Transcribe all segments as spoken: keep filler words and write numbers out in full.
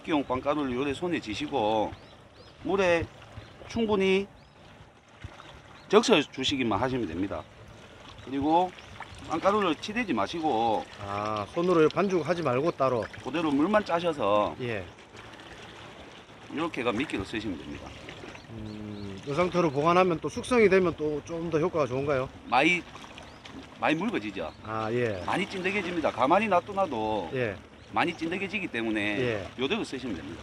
미끼용 빵가루를 요래 손에 쥐시고 물에 충분히 적셔 주시기만 하시면 됩니다. 그리고 빵가루를 치대지 마시고 아, 손으로 반죽하지 말고 따로. 그대로 물만 짜셔서 예. 이렇게가 미끼로 쓰시면 됩니다. 음, 이 상태로 보관하면 또 숙성이 되면 또 좀 더 효과가 좋은가요? 많이 많이 묽어지죠. 아, 예. 많이 찐득해집니다. 가만히 놔둬놔도 예. 많이 찐득해지기 때문에 예. 요대로 쓰시면 됩니다.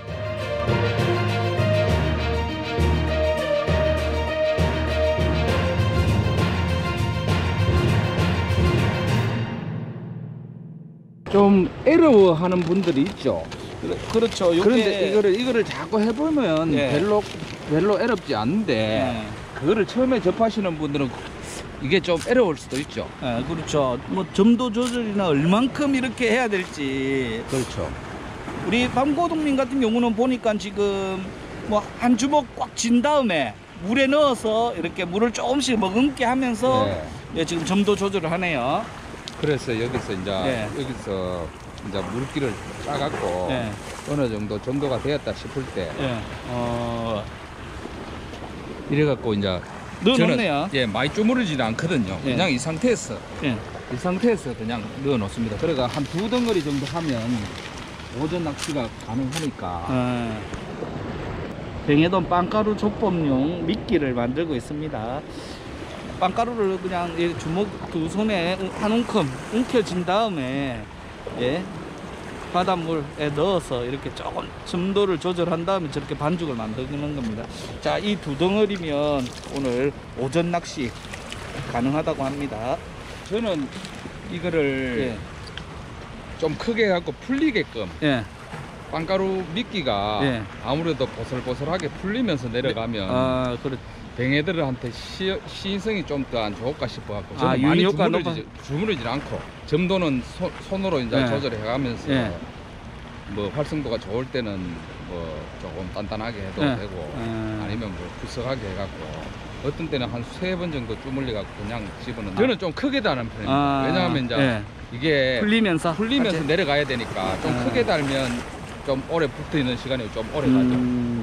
좀 어려워하는 분들이 있죠. 그렇죠. 요게 그런데 이거를 이거를 자꾸 해보면 예. 별로 별로 어렵지 않은데 예. 그거를 처음에 접하시는 분들은 이게 좀 어려울 수도 있죠. 예, 그렇죠. 뭐 점도 조절이나 얼만큼 이렇게 해야 될지. 그렇죠. 우리 밤고동민 같은 경우는 보니까 지금 뭐 한 주먹 꽉 쥔 다음에 물에 넣어서 이렇게 물을 조금씩 머금게 하면서 네. 예, 지금 점도 조절을 하네요. 그래서 여기서 이제 네. 여기서 이제 물기를 짜갖고 예. 어느 정도 정도가 되었다 싶을 때 예. 어, 이래갖고 이제 넣어놓네요. 저는 예 많이 주무르지는 않거든요. 예. 그냥 이 상태에서 예. 이 상태에서 그냥 넣어 놓습니다. 그래가 한 두 덩어리 정도 하면 오전 낚시가 가능하니까. 어, 뱅에돈 빵가루 조법용 미끼를 만들고 있습니다. 빵가루를 그냥 이 주먹 두 손에 한 움큼 움켜쥔 다음에 예, 바닷물에 넣어서 이렇게 조금 점도를 조절한 다음에 저렇게 반죽을 만드는 겁니다. 자, 이 두 덩어리면 오늘 오전 낚시 가능하다고 합니다. 저는 이거를 예. 좀 크게 해갖고 풀리게끔 예. 빵가루 미끼가 예. 아무래도 보슬보슬하게 풀리면서 내려가면 아, 그렇. 뱅에들한테 시, 시인성이 좀 더 안 좋을까 싶어갖고 아, 저는 많이 유효가 주무르지, 주무르지 않고 점도는 손, 손으로 이제 예. 조절해가면서 예. 뭐 활성도가 좋을 때는 뭐 조금 단단하게 해도 예. 되고 예. 아니면 뭐 구석하게 해갖고 어떤 때는 한 세 번 정도 주물려갖고 그냥 집어넣는 저는 좀 크게 다는 편입니다. 아, 왜냐하면 이제 예. 이게 풀리면서 풀리면서 같이- 내려가야 되니까 좀 아. 크게 달면 좀 오래 붙어 있는 시간이 좀 오래 가죠. 음.